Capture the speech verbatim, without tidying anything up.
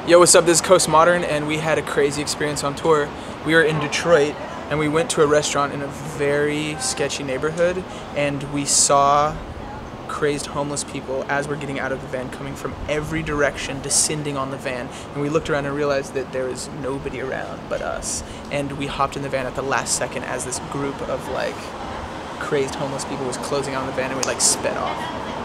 Yo, what's up? This is Coast Modern, and we had a crazy experience on tour. We were in Detroit, and we went to a restaurant in a very sketchy neighborhood, and we saw crazed homeless people as we're getting out of the van coming from every direction, descending on the van. And we looked around and realized that there was nobody around but us. And we hopped in the van at the last second as this group of like crazed homeless people was closing on the van, and we like sped off.